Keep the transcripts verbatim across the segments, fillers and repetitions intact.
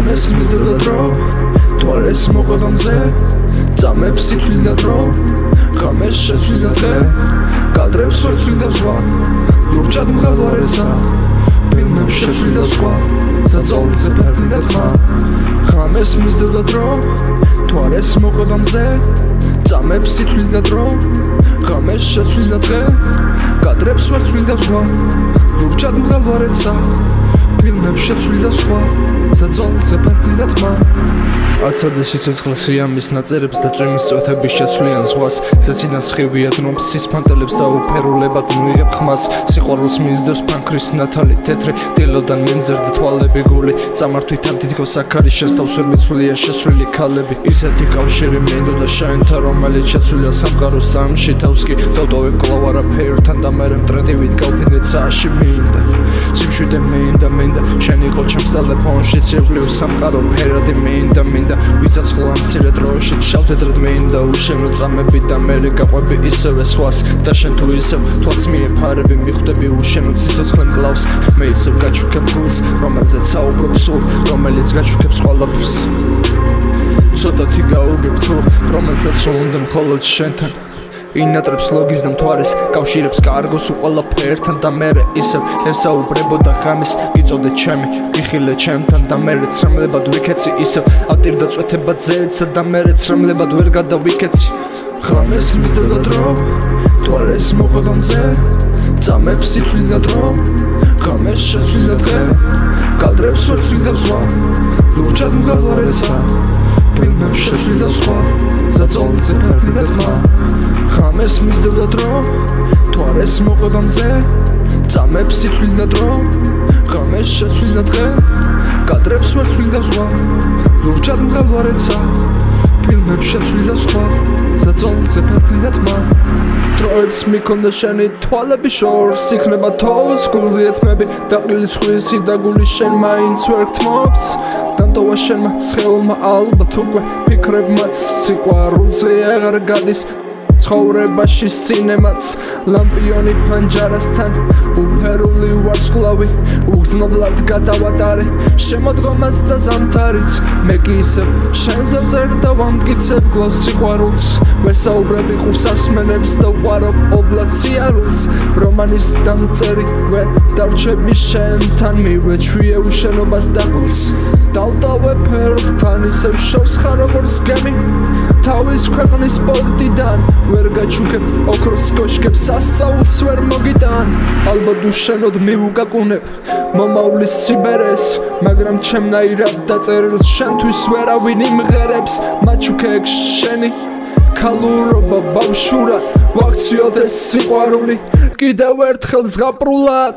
ღამეს მისდევდა დრო თვალეს მოყვება მზე წამებს ითვლიდა დრო ღამეს შეცვლიდა დღე კადრებს ვერ ცვლიდა ზღვა ლურჯად მღელვარეცა ფილმებს შეცვლიდა სხვა საწოლზე ფერფლიდა თმა ღამეს მისდევდა დრო თვალეს მოყვება მზე წამებს ითვლიდა დრო ღამეს შეცვლიდა დღე კადრებს ვერ ცვლიდა ზღვა ლურჯად მღელვარეცა ფილმებს შეცვლიდა სხვა საწოლზე ფერფლიდა თმა აცადე სიცოცხლეს რიამის ნაწერებს და წვიმის წვეთების შეცვლიან ზღვას ზეციდან სხივია დნობს სისფანტელებს და უფერულებად მივიღებ ხმას სიყვარულს მისდევს ფანქრის ნათალი თეთრი დილოდან მიმზერდა თვალები გული წამართვით ამ თითქოს აქარი შესთავს ვერ მიცვლია შესვლილი ქალები ისეთი კავშირი მინდოდა შენთან რომელიც შეცვლილია სამყაროს სამში თავს კი დავტოვებ კვლავ არაფერთან და მე მტრედივით გავფინდე ცაში მინდა სიმშვიდე მინდა მინდა შენ იყო ჩემს ტელეფონში ცირკლიო სამყარო ფერადი მინდა მინდა ვისაც ხოლმე მცირე დროში შავთეთრად მინდა უშენო წამები და მე გაყვები ისევე სხვას და შენ თუ ისევ თვალს მიეფარები მიხვდები უშენო სიცოცხლე მკლავს მე ისევ გაჩუქებ გულს რომელზეც საუბრობ სულ რომელიც გაჩუქებს ყველაფერს ცოტათი გაუგებ თუ რომელსაც უნდა მხოლოდ შენთან ინატრებს ლოგის და მთვარეს კავშირებს კარგოს უყველაფერთან და მერე ისევ ესაუბრებოდა ღამის გიწოდე ჩემი გიხილე ჩემთან და მერე ცრემლებად ვიქეცი ისევ ავტირდა წვეთება ძეცა და მერე ცრემლებად ვერ გადავიქეცი ღამეს მისდევდა დრო თვალეს მოყვება მზე წამებს ითვლიდა დრო ღამეს შეცვლიდა დღე კადრებს ვერ ცვლიდა ზღვა ლურჯად მღელვარეცა ფილმებს შეცვლიდა სხვა საწოლზე ფერფლიდა თმა ღამეს მისდევდა დრო თვალეს მოყვება მზე წამებს ითვლიდა დრო ღამეს შეცვლიდა დღე კადრებს ვერ ცვლიდა ზღვა ლურჯად მღელვარეცა ფილმებს შეცვლიდა სხვა საწოლზე ფერფლიდა თმა დროებს მიქონდა შენი თვალები შორს იქნება თოვს გულზე ეთმები დაყრილი ცხვისი და გული შენ მაინც ვერ გთმობს დამტოვა შენმა სხეულმა ალბათ უკვე ფიქრებმაც სიყვარულზე აღარ გადის ცხოვრებაში სინემაც ლამპიონი ფანჯარასთან უფერული ვარსკვლავი უგზნობლად გადავატარე შემოდგომას და ზამთარიც მე კი ისევ შენზე ვწერ და ვამტკიცებ გლავს სიყვარულს ვესაუბრები ყურსასმენებს და ვყვარობ ობლად სიარულს რომანის დამწერი ვე დავრჩები შენთან მივეჩვიე უშენობას და გულს დავტოვე ფერხთან ისევ შორს ხარ როგორც გემი თავის ქვეყნის პორტიდან ვერ გაჩუქებ ოქროს კოშკებს სასწაულს ვერ მოგიტან ალბათ უშენოდ მივუკაკუნებ მომავლის სიბერეს მაგრამ ჩემნაირად დაწერილს შენთვის ვერავინ იმღერებს მაჩუქეკ შენი ქალურობა ბავშვურად ვაქციოთ ეს სიყვარული კიდევ ერთხელ ზღაპრულად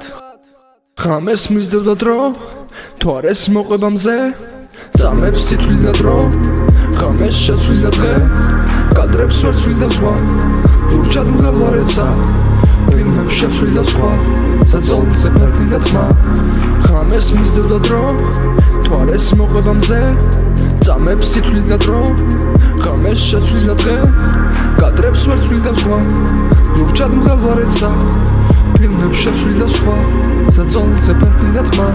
ღამეს მისდევდა დრო თვალეს მოყვება მზე წამებს ითვლიდა დრო ღამეს შეცვლიდა დღე კადრებს ვერ ცვლიდა ზღვა ლურჯად მღელვარეცა ფილმებს შეცვლიდა სხვა საწოლზე ფერფლიდა თმა ღამეს მისდევდა დრო თვალეს მოყვება მზე წამებს ითვლიდა დრო ღამეს შეცვლიდა დღე კადრებს ვერ ცვლიდა ზღვა ლურჯად მღელვარეცა ფილმებს შეცვლიდა სხვა საწოლზე ფერფლიდა თმა